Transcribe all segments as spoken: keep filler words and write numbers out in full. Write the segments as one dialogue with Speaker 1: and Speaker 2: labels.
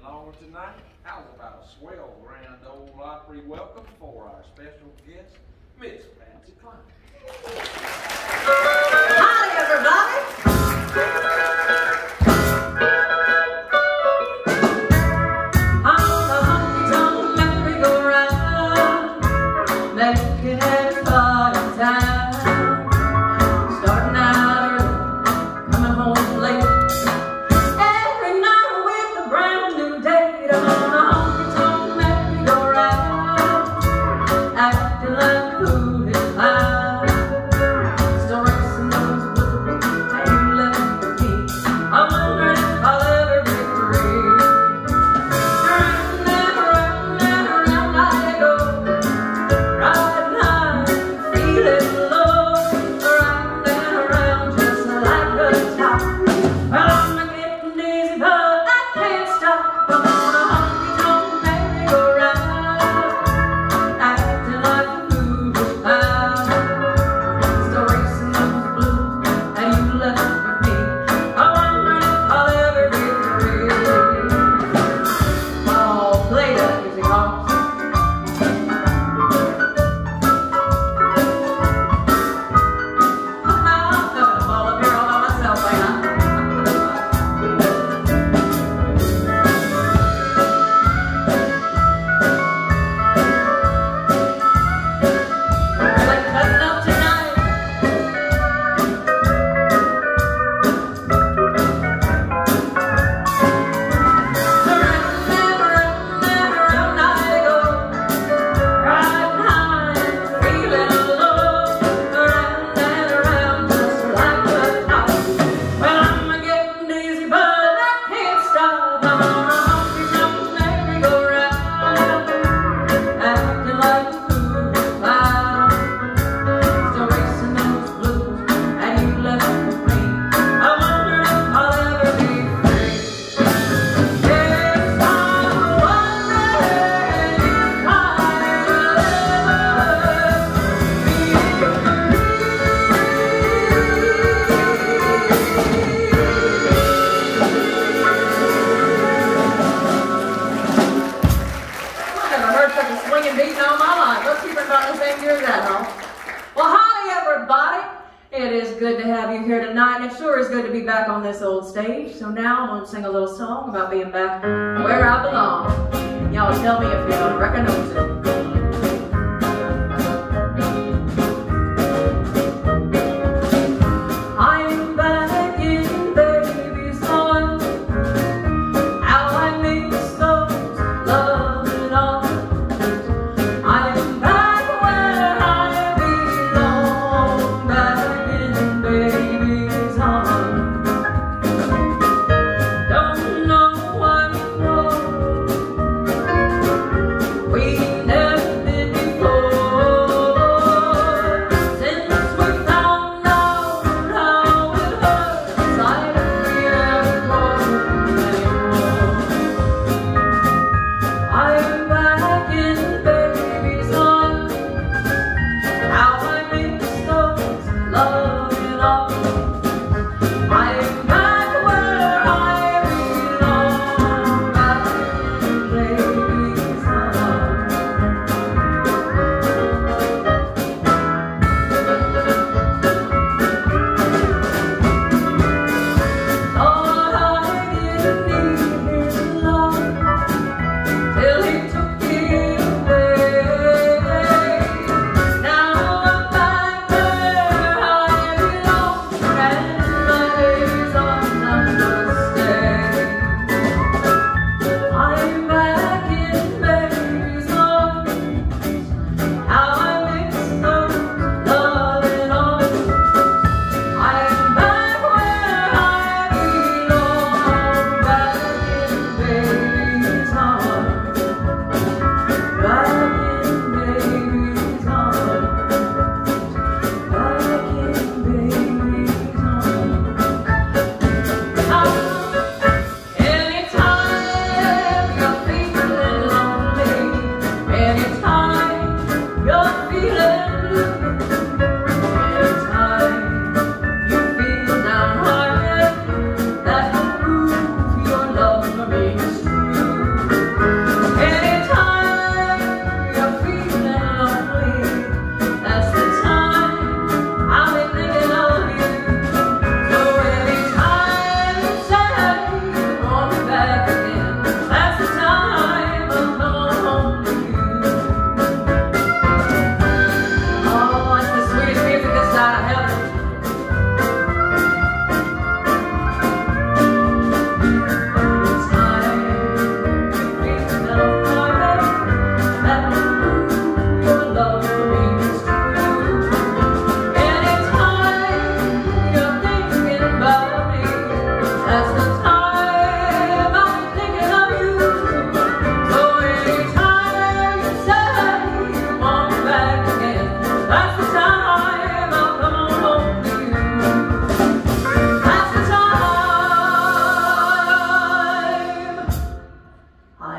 Speaker 1: longer tonight. How's about a swell grand old Opry welcome for our special guest, Miss Patsy Cline.
Speaker 2: Hi, everybody. On the honky-tonk merry-go-round, making everybody in town. Starting out early, coming home late. Every night with a brand new date. I'm on a honky-tonk merry-go-round, acting like a foolish clown. Still racing those blues, and you left for me. I'm wondering if I'll ever get free. Round and around and around I go, riding high, feeling low. Round and around just like a top. Well, I'm getting dizzy, but I can't stop. I'm on a honky-tonk merry-go-round, acting like a foolish clown. Still racing those blues, and you left with me. I'm wondering if I'll ever get free. Oh, play that music, Hobbs. I'm not gonna fall up here all by myself, ain't I? Like cutting up tonight. Around and around and around I go, riding high, feeling low. Around and around just like a top. Well, I'm getting dizzy, but I can't stop. I'm on a honky-tonk merry-go-round, acting like a foolish clown. Still racing those blues, and you left with me. I wonder if I'll ever be free. Yes, I'm wondering if I'll I never heard such a swinging beat in all my life. Let's keep it about the same year as that, huh? Well, hi, everybody. It is good to have you here tonight, and it sure is good to be back on this old stage. So now I'm going to sing a little song about being back where I belong. Y'all tell me if you recognize it. I'm back in baby's arms. How I miss those loving arms. I'm back where I belong, back in baby's arms. Don't know what for. We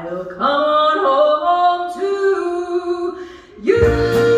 Speaker 2: I'll come on home to you.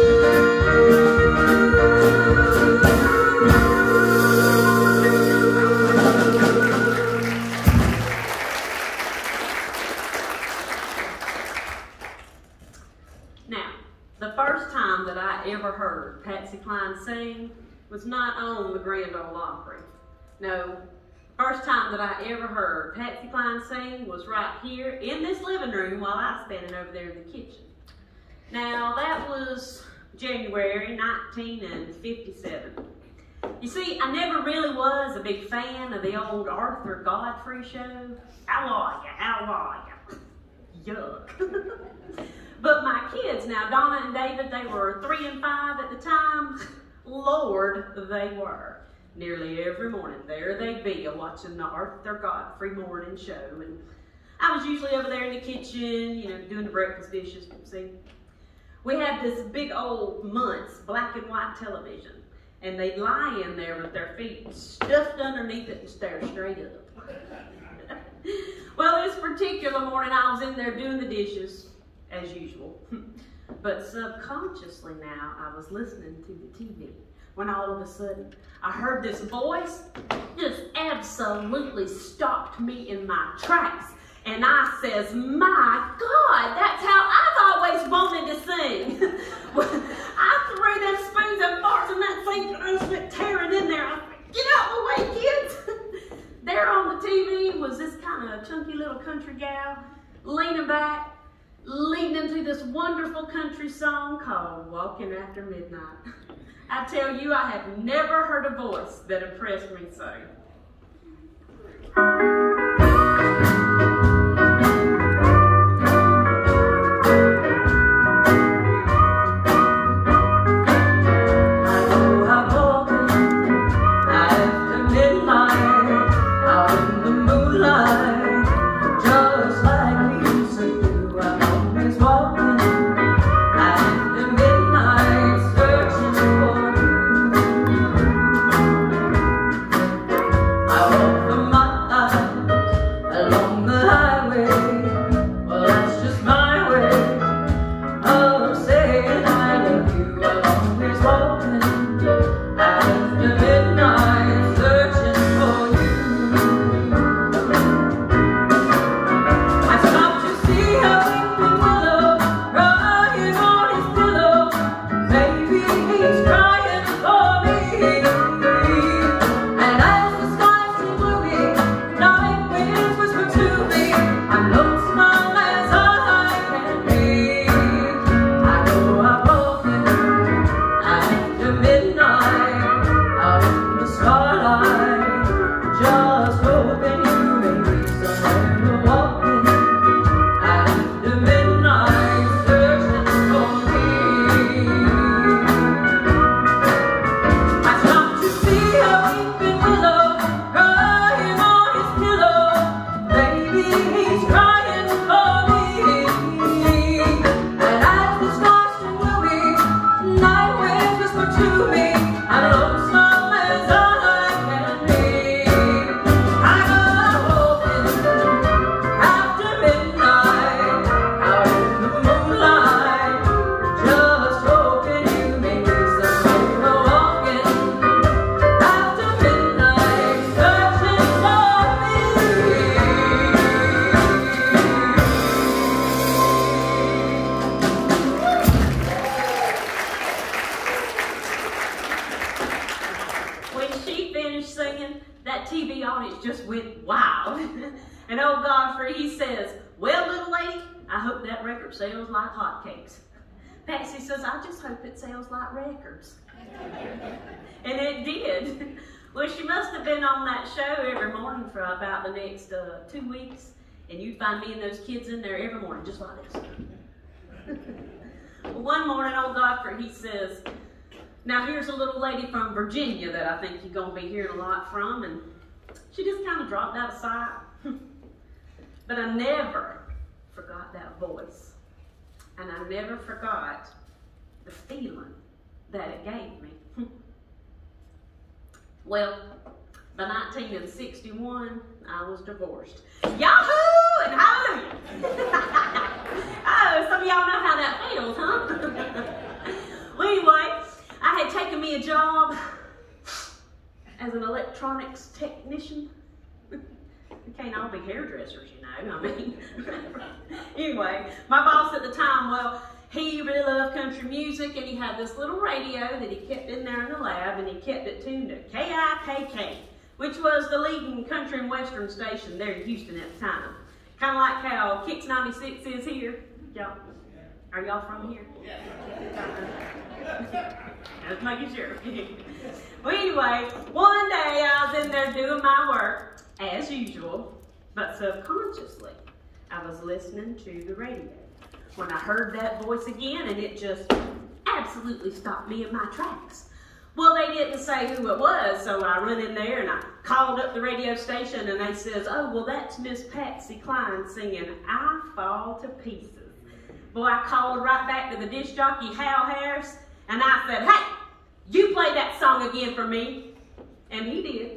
Speaker 3: Now, the first time that I ever heard Patsy Cline sing was not on the Grand Ole Opry. No, the first time that I ever heard Patsy Cline sing was right here in this living room while I was standing over there in the kitchen. Now, that was January nineteen fifty-seven. You see, I never really was a big fan of the old Arthur Godfrey show. How are you? How are you? Yuck. But my kids, now Donna and David, they were three and five at the time. Lord, they were. Nearly every morning, there they'd be watching the Arthur Godfrey morning show. And I was usually over there in the kitchen, you know, doing the breakfast dishes. See, we had this big old Muntz black and white television. And they'd lie in there with their feet stuffed underneath it and stare straight up. Well, this particular morning, I was in there doing the dishes, as usual. But subconsciously now, I was listening to the T V when all of a sudden I heard this voice just absolutely stopped me in my tracks. And I says, my God, that's how I've always wanted to sing. I threw them spoons and forks in that sink and I just went tearing in there. I said, get out of the way, kids. There on the T V was this kind of chunky little country gal leaning back, leading into this wonderful country song called Walking After Midnight. I tell you, I have never heard a voice that impressed me so. And old Godfrey, he says, well, little lady, I hope that record sells like hotcakes. Patsy says, I just hope it sells like records. And it did. Well, she must have been on that show every morning for about the next uh, two weeks. And you'd find me and those kids in there every morning, just like this. Well, one morning, old Godfrey, he says, now here's a little lady from Virginia that I think you're going to be hearing a lot from. And she just kind of dropped out of sight. But I never forgot that voice. And I never forgot the feeling that it gave me. Well, by nineteen sixty-one, I was divorced. Yahoo and hallelujah! electronics technician. We can't all be hairdressers, you know, I mean. Anyway, my boss at the time, well, he really loved country music, and he had this little radio that he kept in there in the lab, and he kept it tuned to K I K K, which was the leading country and western station there in Houston at the time. Kind of like how Kicks ninety-six is here. Y'all, are y'all from here? Just making sure. Well, anyway, one day I was in there doing my work, as usual, but subconsciously, I was listening to the radio when I heard that voice again, and it just absolutely stopped me in my tracks. Well, they didn't say who it was, so I run in there and I called up the radio station, and they says, oh, well, that's Miss Patsy Cline singing I Fall to Pieces. Boy, I called right back to the disc jockey, Hal Harris, and I said, hey, you play that song again for me. And he did.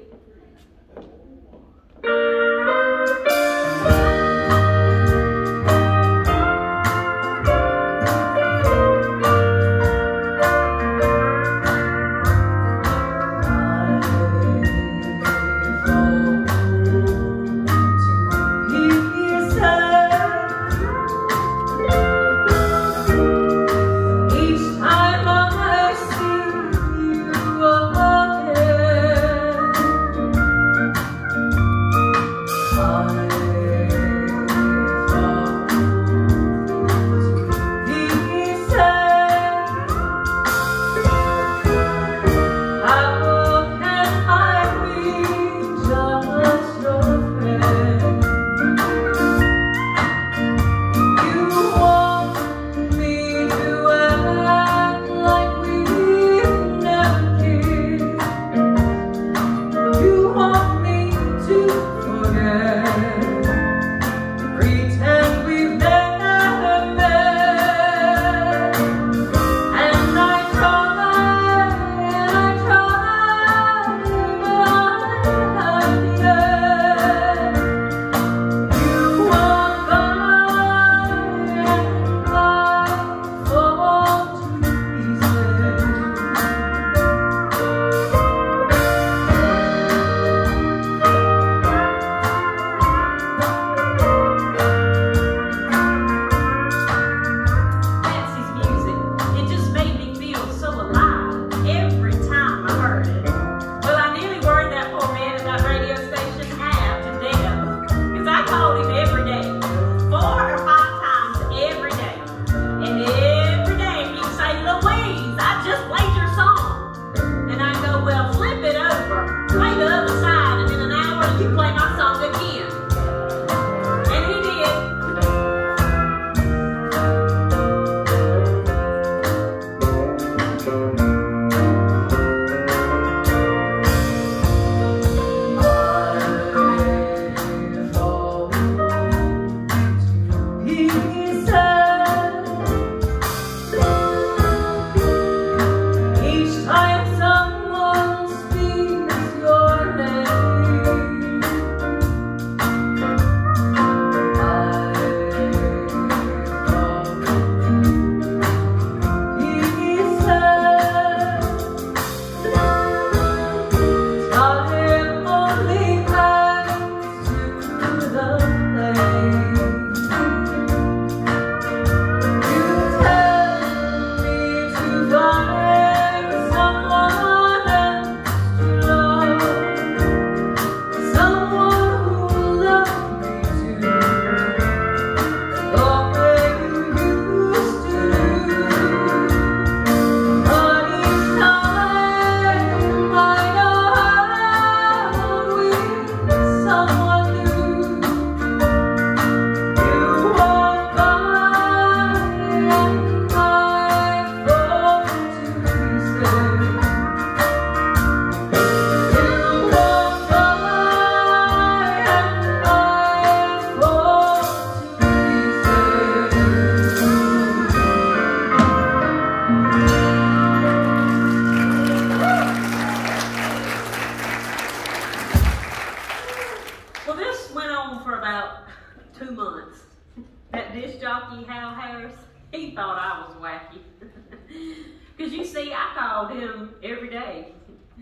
Speaker 2: He thought I was wacky. Because you see, I called him every day.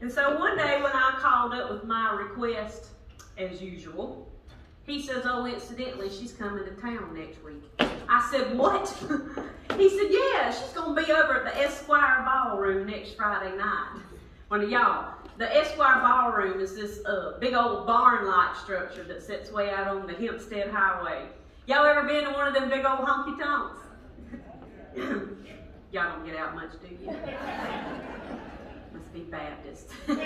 Speaker 3: And so one day when I called up with my request, as usual, he says, oh, incidentally, she's coming to town next week. I said, what? He said, yeah, she's going to be over at the Esquire Ballroom next Friday night. One of y'all, the Esquire Ballroom is this uh, big old barn-like structure that sits way out on the Hempstead Highway. Y'all ever been to one of them big old honky-tonks? Y'all don't get out much, do you? Must be Baptist.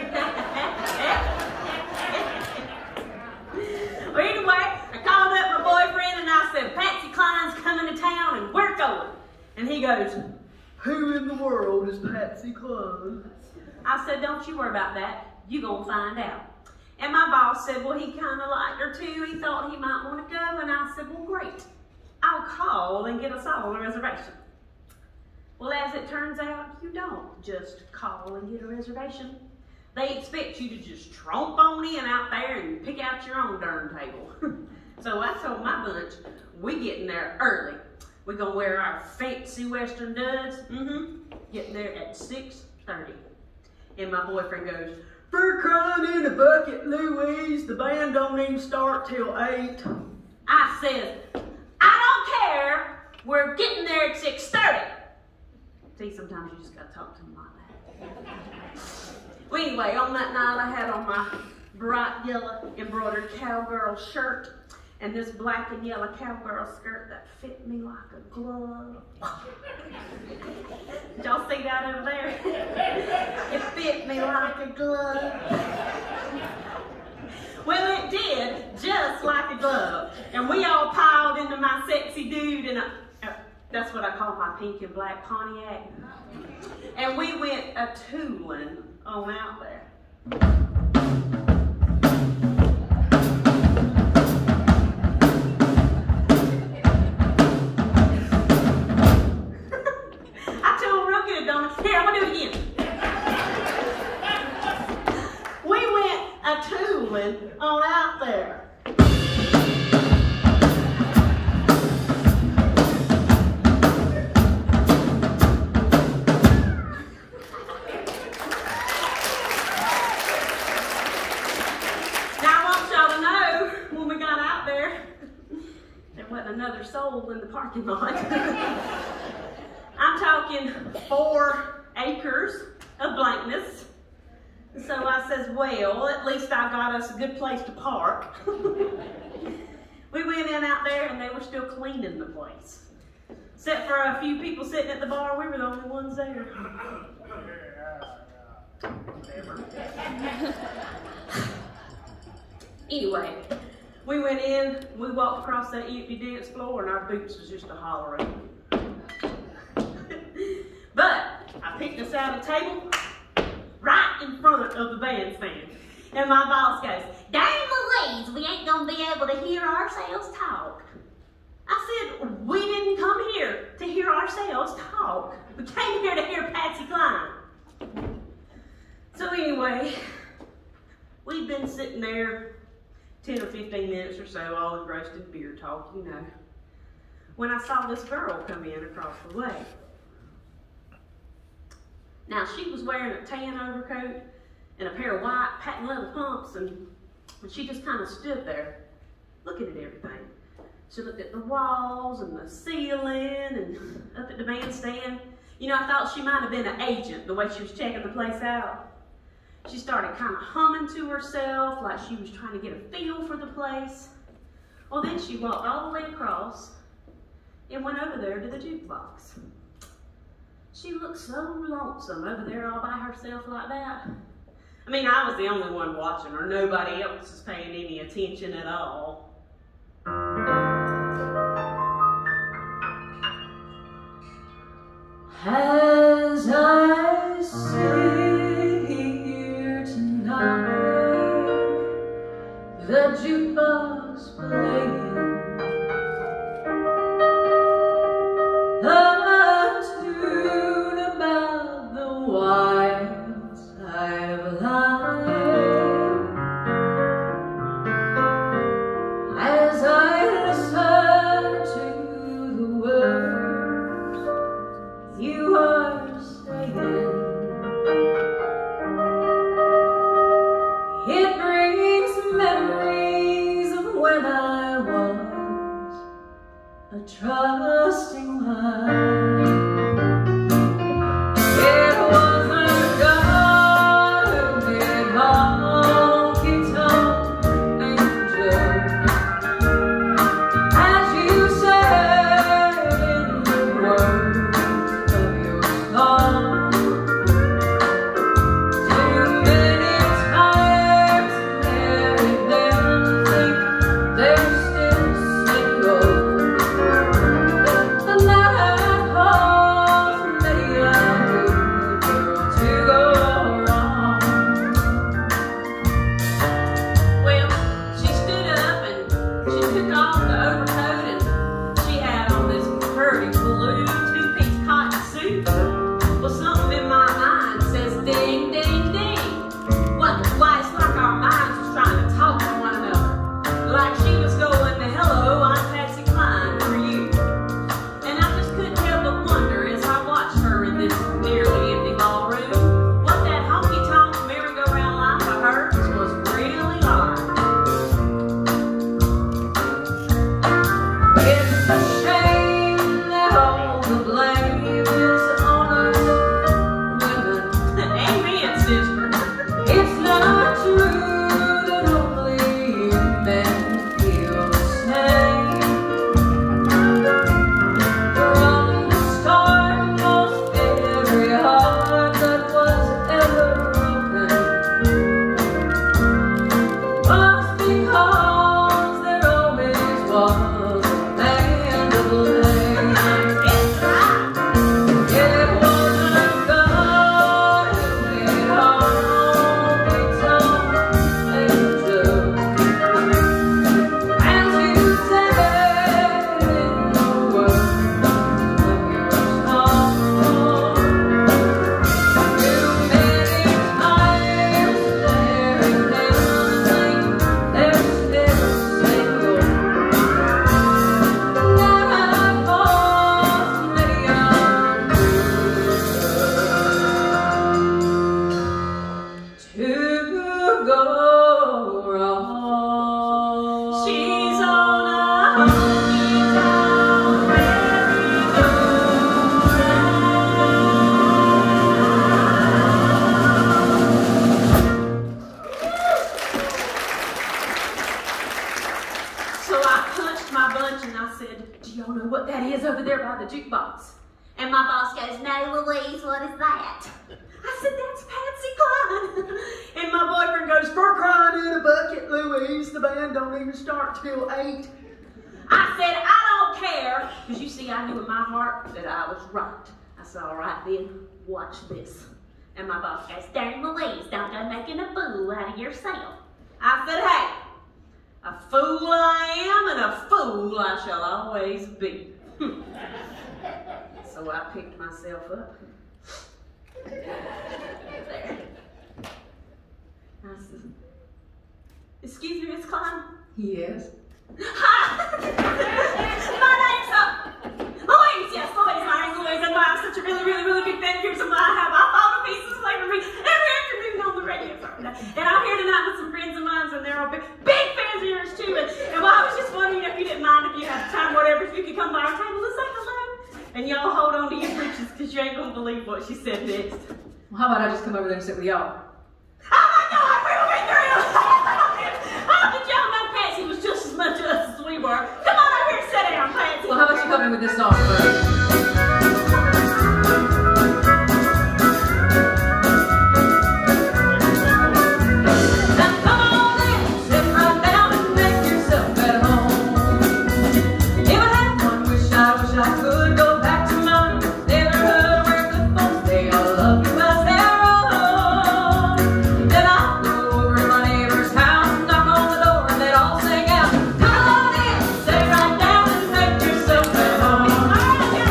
Speaker 3: Well, anyway, I called up my boyfriend and I said, Patsy Cline's coming to town and we're going. And he goes, who in the world is Patsy Cline? I said, don't you worry about that. You gonna find out. And my boss said, well, he kind of liked her too. He thought he might want to go. And I said, well, great. I'll call and get us all a reservation. Well, as it turns out, you don't just call and get a reservation. They expect you to just tromp on in out there and pick out your own darn table. So I told my bunch, we getting there early. We're gonna wear our fancy Western duds. Mm-hmm. Getting there at six thirty. And my boyfriend goes, for crying in a bucket, Louise, the band don't even start till eight. I said, I don't care. We're getting there at six thirty. See, sometimes you just gotta talk to them like that. Well, anyway, on that night I had on my bright yellow embroidered cowgirl shirt and this black and yellow cowgirl skirt that fit me like a glove. Did y'all see that over there? It fit me like a glove. Well, it did, just like a glove. And we all piled into my sexy dude, and I, uh, that's what I call my pink and black Pontiac. And we went a tooling on out there. I told real good, don't I? Here, I'm gonna do it again. We went a tooling on out there. Another soul in the parking lot. I'm talking four acres of blankness. So I says, well, at least I got us a good place to park. We went in out there and they were still cleaning the place. Except for a few people sitting at the bar, we were the only ones there. Whatever. Anyway. We went in, we walked across that empty dance floor, and our boots was just a hollering. But I picked us out a table right in front of the bandstand. And my boss goes, dang Louise, we ain't gonna be able to hear ourselves talk. I said, we didn't come here to hear ourselves talk. We came here to hear Patsy Cline. So anyway, we'd been sitting there ten or fifteen minutes or so, all engrossed in beer talk, you know, when I saw this girl come in across the way. Now, she was wearing a tan overcoat and a pair of white patent leather pumps, and, and she just kind of stood there looking at everything. She looked at the walls and the ceiling and up at the bandstand. You know, I thought she might have been an agent the way she was checking the place out. She started kind of humming to herself like she was trying to get a feel for the place. Well, then she walked all the way across and went over there to the jukebox. She looked so lonesome over there all by herself like that. I mean, I was the only one watching her. Nobody else was paying any attention at all. As I sit here tonight, the jukebox playing a tune about the wild side of life. As I listen to the words you are
Speaker 2: a trusting mind. It wasn't God who made honky-tonk angels, as you said in the words of your song. Too many times married them think they're still single.
Speaker 3: Jukebox. And my boss goes, "No, Louise, what is that?" I said, "That's Patsy Cline." And my boyfriend goes, "For crying in a bucket, Louise, the band don't even start till eight. I said, "I don't care," because you see, I knew in my heart that I was right. I said, "All right then, watch this." And my boss goes, "Darn Louise, don't go making a fool out of yourself." I said, "Hey, a fool I am and a fool I shall always be." So I picked myself up. There. I said, "Excuse me, Miss Cline?"
Speaker 2: Yes.
Speaker 3: Hi! My name's uh, Louise, yes, Louise, my name's Louise, and I'm such a really, really, really big fan of yours, and I have I follow pieces play for me every afternoon on the radio. And I'm here tonight with some friends of mine, and they're all big, big fans of yours too. And, and well, I was just wondering if you didn't mind, if you have time, whatever, if you could come by our table to say hello. And y'all hold on to your britches, because you ain't gonna believe what she said next.
Speaker 2: Well, how about I just come over there and sit with y'all?
Speaker 3: Oh my God, we will be thrilled! How did y'all know Patsy was just as much us as we were? Come on over here and sit down, Patsy.
Speaker 2: Well, how about you help me with this song first?
Speaker 3: Come on in, sit right down and make yourself at home.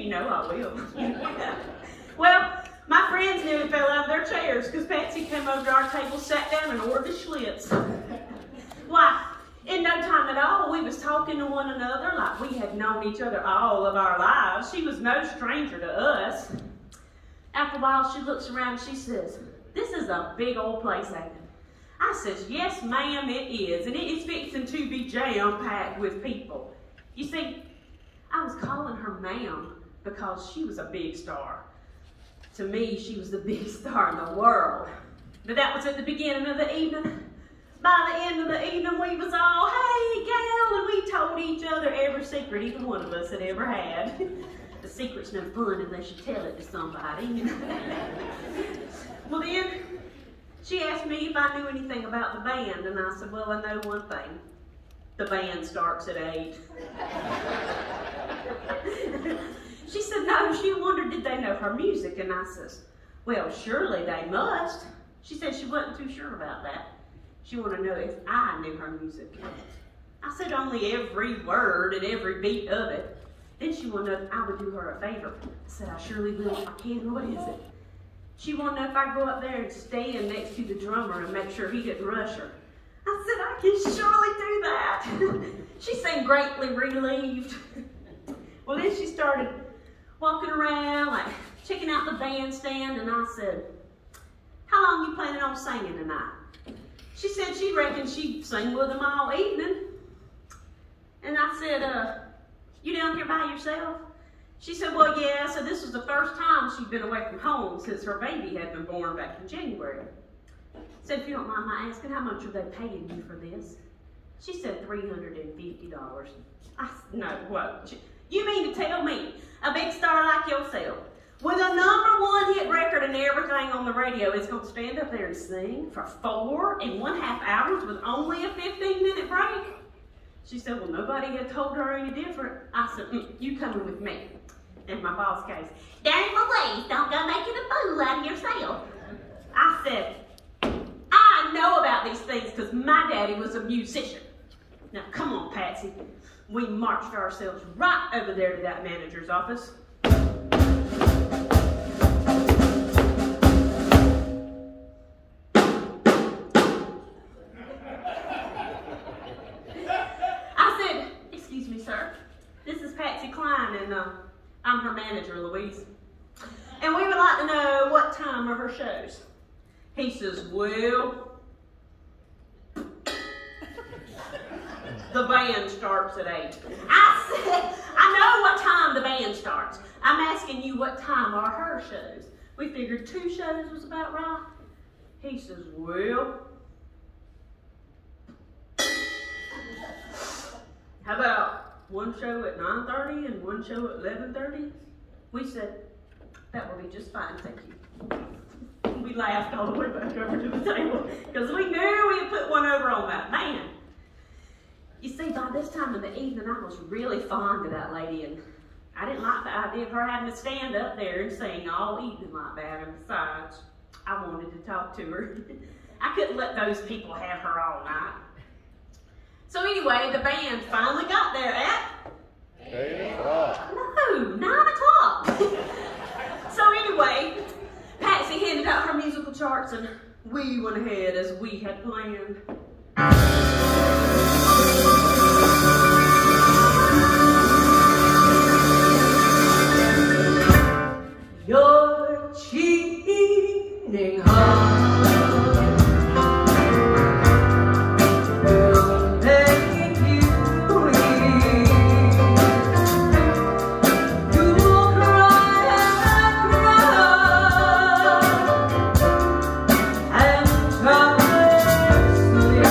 Speaker 3: You know I will. Well, my friends nearly fell out of their chairs because Patsy came over to our table, sat down, and ordered the Schlitz. Why, in no time at all, we was talking to one another like we had known each other all of our lives. She was no stranger to us. After a while, she looks around and she says, "This is a big old place, ain't it?" I says, "Yes, ma'am, it is, and it is fixing to be jam-packed with people." You see, I was calling her ma'am because she was a big star. To me, she was the biggest star in the world. But that was at the beginning of the evening. By the end of the evening, we was all, "Hey, gal," and we told each other every secret either one of us had ever had. The secret's no fun unless you tell it to somebody. Well, then, she asked me if I knew anything about the band, and I said, "Well, I know one thing. The band starts at eight." She said, "No," she wondered, did they know her music? And I says, "Well, surely they must." She said she wasn't too sure about that. She wanted to know if I knew her music. I said only every word and every beat of it. Then she wanted to know if I would do her a favor. I said, "I surely will if I can. What is it?" She wanted to know if I'd go up there and stand next to the drummer and make sure he didn't rush her. I said, "I can surely do that." She seemed greatly relieved. Well, then she started walking around, like checking out the bandstand, and I said, "How long you planning on singing tonight?" She said she reckoned she'd sing with them all evening. And I said, uh, "You down here by yourself?" She said, "Well, yeah." So this was the first time she'd been away from home since her baby had been born back in January. I said, "If you don't mind my asking, how much are they paying you for this?" She said, three hundred fifty dollars. I said, "No, what? You mean to tell me a big star like yourself, with a number one hit record and everything on the radio, is going to stand up there and sing for four and one half hours with only a fifteen minute break?" She said, "Well, nobody had told her any different." I said, mm, "You coming with me?" And my boss goes, "Darn Louise, don't go making a fool out of yourself." I said, "I know about these things because my daddy was a musician." Now, come on, Patsy. We marched ourselves right over there to that manager's office. I said, "Excuse me, sir. This is Patsy Cline, and uh, I'm her manager, Louise. And we would like to know what time are her shows." He says, "Well, the band starts at eight. I said, "I know what time the band starts. I'm asking you what time are her shows." We figured two shows was about right. He says, "Well, how about one show at nine thirty and one show at eleven thirty? We said, "That will be just fine, thank you." We laughed all the way back over to the table because we knew we had put one over on that man. You see, by this time in the evening, I was really fond of that lady, and I didn't like the idea of her having to stand up there and sing all evening like that, and besides, I wanted to talk to her. I couldn't let those people have her all night. So anyway, the band finally got there at...
Speaker 4: eight o'clock.
Speaker 3: No, nine o'clock. So anyway, Patsy handed out her musical charts, and we went ahead as we had planned. Your cheating heart will make you weak. You will cry and cry and try to sleep.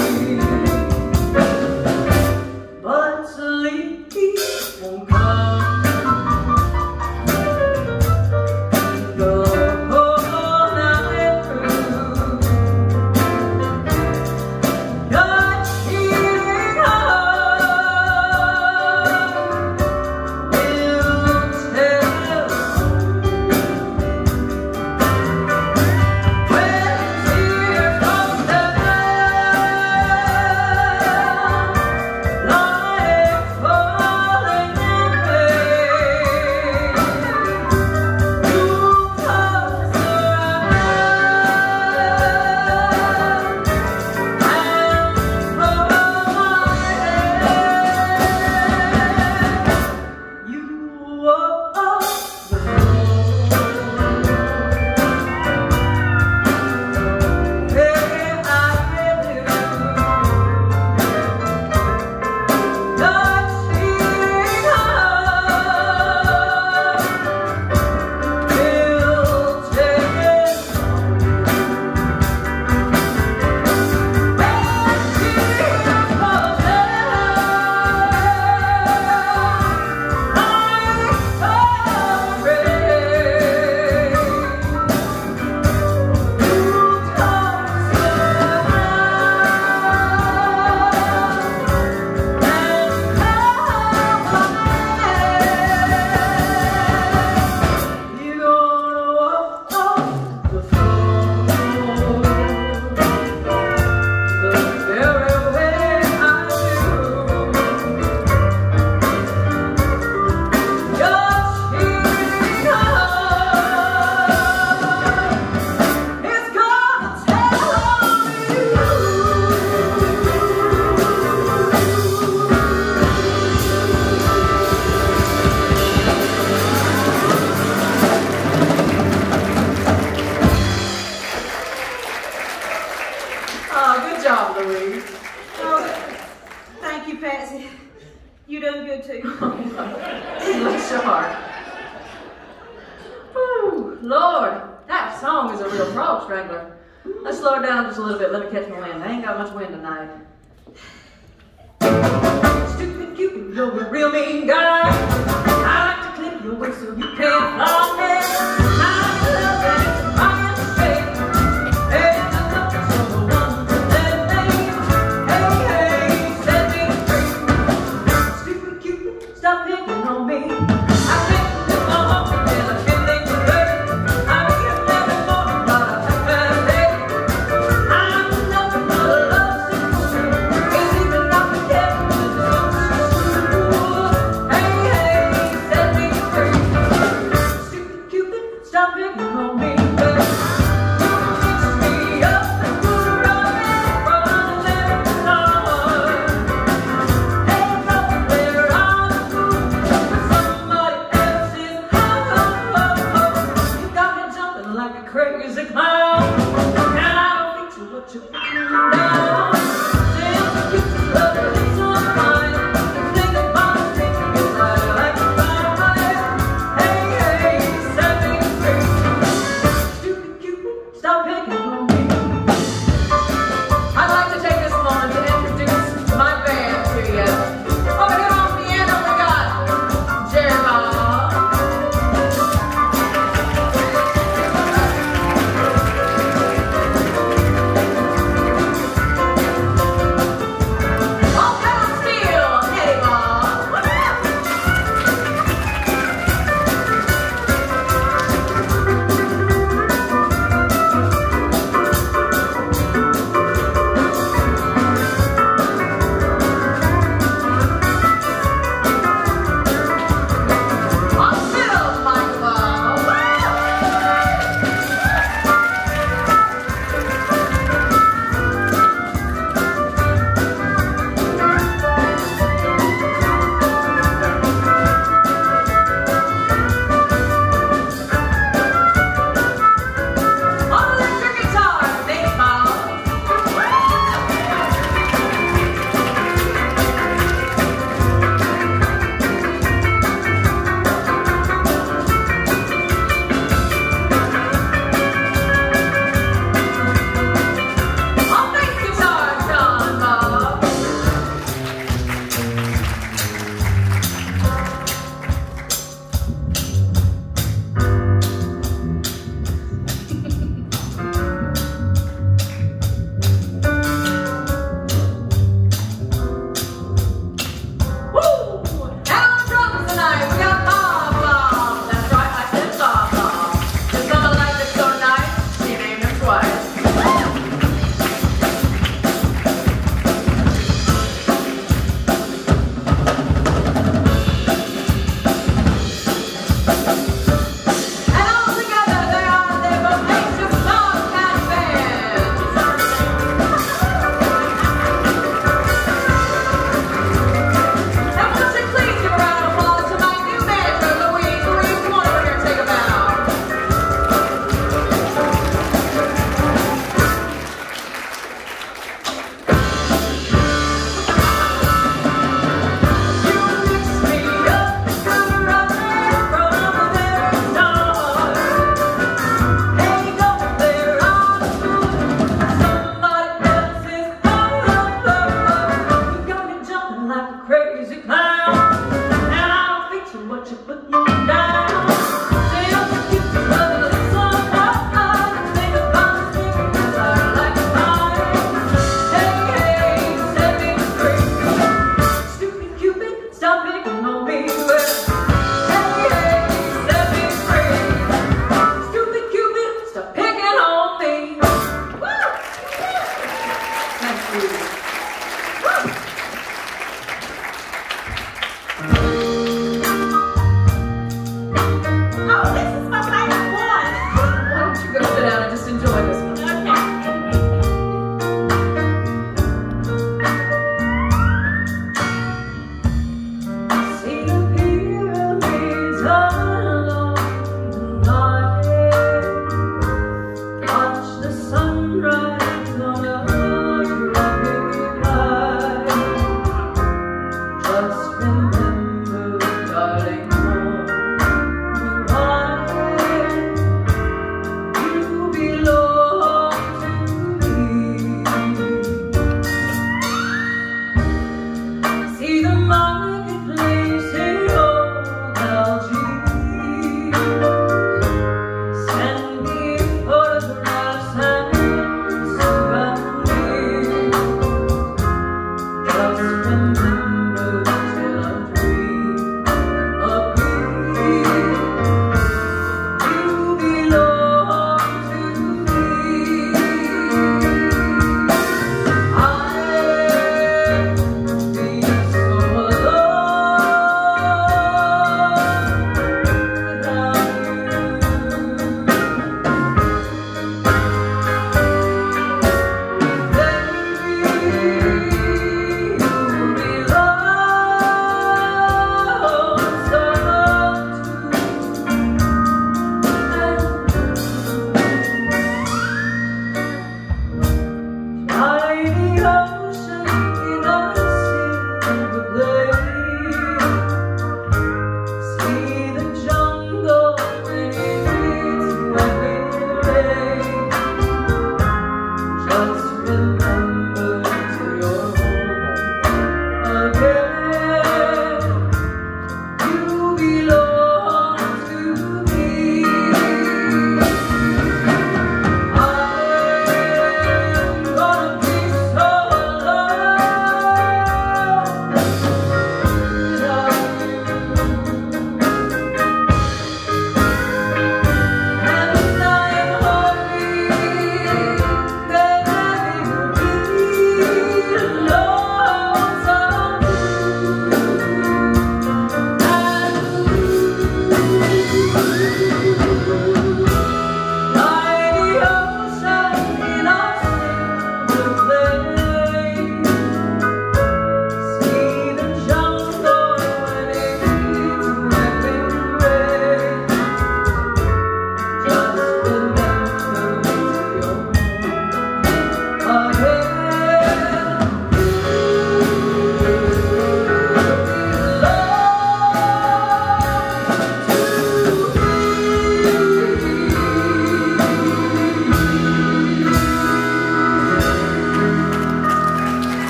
Speaker 2: Bless your heart. Whew, Lord, that song is a real frog strangler. Let's slow it down just a little bit. Let me catch my wind. I ain't got much wind tonight. Stupid Cupid, you're a real mean guy. I like to clip your waist so you can't fly me. I love that it's my mistake. Hey, I'm looking for the one for that name. Hey, hey, set me free. Stupid Cupid, stop picking on me. I can't lift my heart and I can't think of it. I can't live it more, but I think that day. I'm nothing but a love sick. Ain't even not the devil with the love. Hey, hey, set me free. Stupid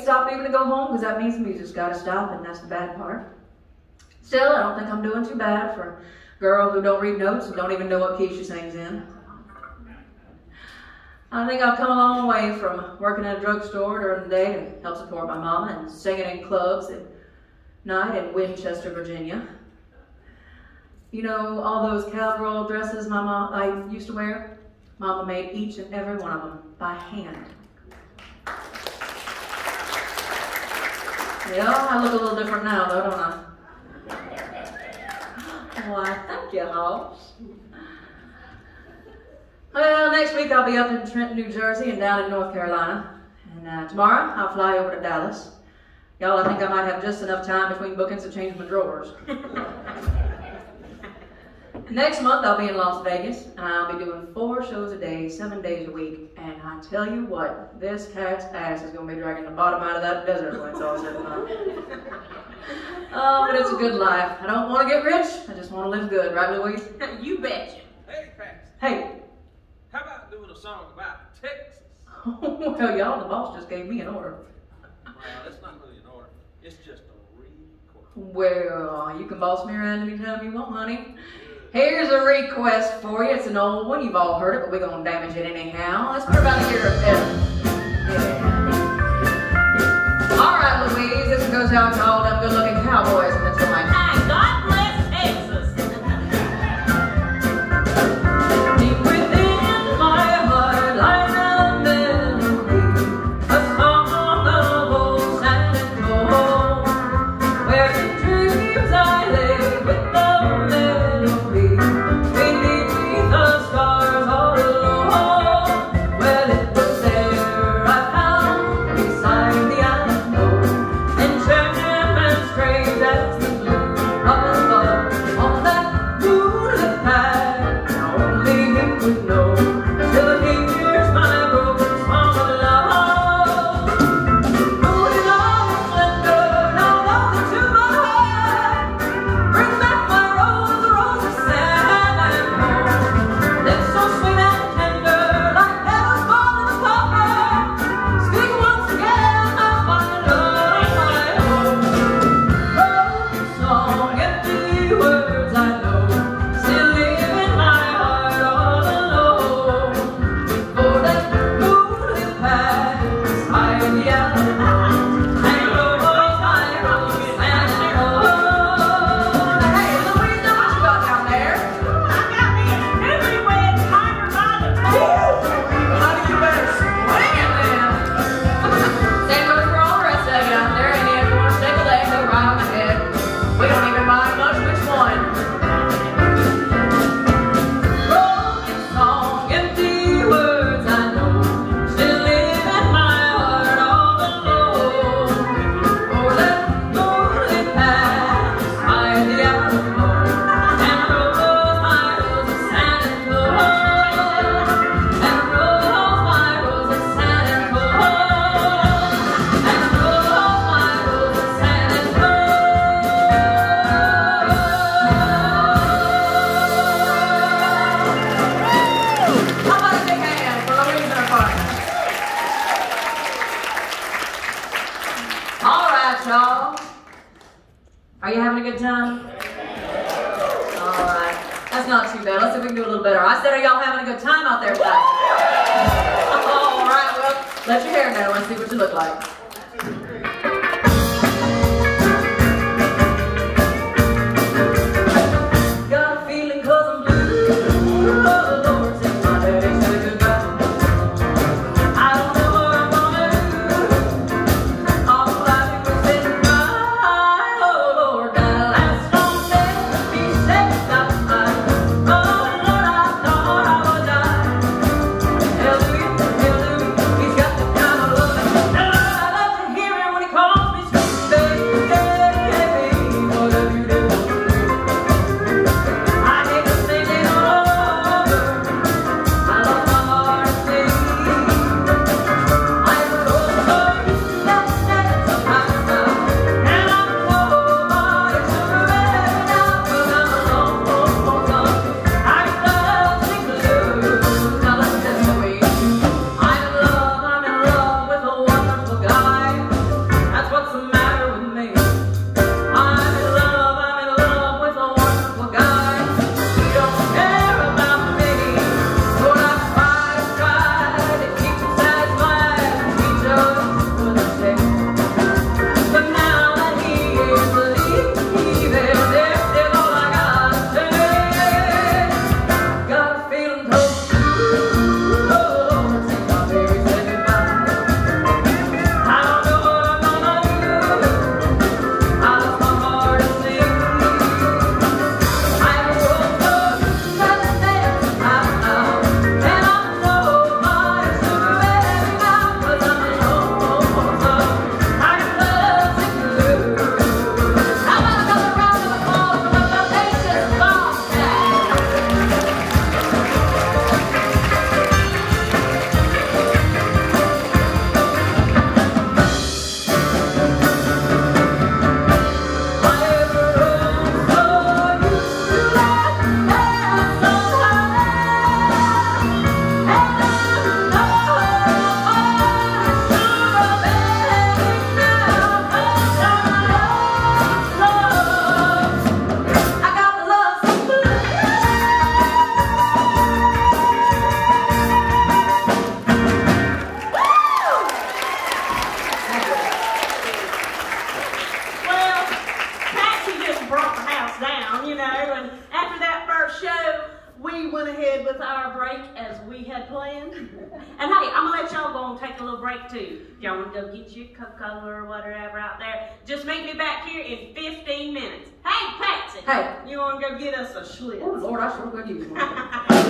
Speaker 2: can't stop even to go home because that means the music's got to stop, and that's the bad part. Still, I don't think I'm doing too bad for a girl who don't read notes and don't even know what key she sings in. I think I've come a long way from working at a drugstore during the day to help support my mama and singing in clubs at night in Winchester, Virginia. You know, all those cowgirl dresses my mom I used to wear? Mama made each and every one of them by hand. Yeah, I look a little different now, though, don't I? Why, thank you, Hobbs. Well, next week I'll be up in Trenton, New Jersey and down in North Carolina. And uh, tomorrow I'll fly over to Dallas. Y'all, I think I might have just enough time between bookings to change my drawers. Next month I'll be in Las Vegas, and I'll be doing four shows a day, seven days a week. And I tell you what, this cat's ass is going to be dragging the bottom out of that desert when it's all said and done. Oh, but it's a good life. I don't want to get rich, I just want to live good, right, Louise?
Speaker 3: You betcha.
Speaker 1: Hey, Patsy.
Speaker 2: Hey.
Speaker 1: How about doing a song about Texas?
Speaker 2: Well, y'all, the boss just gave me an order.
Speaker 1: Well, that's not really an order. It's just a request.
Speaker 2: Well, you can boss me around anytime you want, honey. Here's a request for you. It's an old one. You've all heard it, but we're going to damage it anyhow. Let's put about a year of it. Yeah. All right, Louise, this goes out to all them good-looking cowboys in the joint.
Speaker 3: Hey, God bless Texas.
Speaker 2: Deep within my heart lies a melody, a song of old San Antonio, where in dreams I lay with the melody, beneath the stars all alone. Well, it was there I found beside the Alamo, enchantment strange as the blue of love on that moonlit path. Now only he would know, till he hears my broken song of love. Moving on Mclendon, now rolling to my heart. Bring back my rose, the rose of San Antonio. Lips so sweet and tender, like petals falling apart. Speak once again of my love, my home. Broken song, empty words I know, still live in my heart all alone. For that moonlit path beside the Alamo, and rose my rose, San Antonio. Hey, Louise, now what you got down there?
Speaker 3: I got me a newlywed tiger by the tail.
Speaker 2: Honey, you better swing it then. Same goes for all the rest of you out there. And if you want to shake a leg, go right on ahead. We don't even mind much which one. Broken song, empty words I know, still live in my heart all alone. For that moonlit path beside the Alamo, and rose my rose of San Antonio, and rose my rose of San Antonio, and rose my rose of San Antonio. How about a big hand for Louise and her partner? All right, y'all. Are you having a good time? All right. That's not too bad. Let's see if we can do a little better. I said, are y'all having a good time out there tonight? All right, well, let your hair down. Let's see what you look like. Got a feeling 'cause I'm blue. Oh, Lord, since my daddy said goodbye. I don't know what I'm gonna do. All I do is sit and cry. Oh, Lord, that last song said he said not mine. Oh, Lord, I thought I would die. Hallelujah, hallelujah, he's got the kind of love. La, la, la,
Speaker 3: And hey, I'm gonna let y'all go and take a little break too. If y'all wanna go get your Coca-Cola or whatever out there, just meet me back here in fifteen minutes. Hey, Patsy!
Speaker 2: Hey!
Speaker 3: You wanna go get us a Schlitz?
Speaker 2: Oh, Lord, I sure could use one.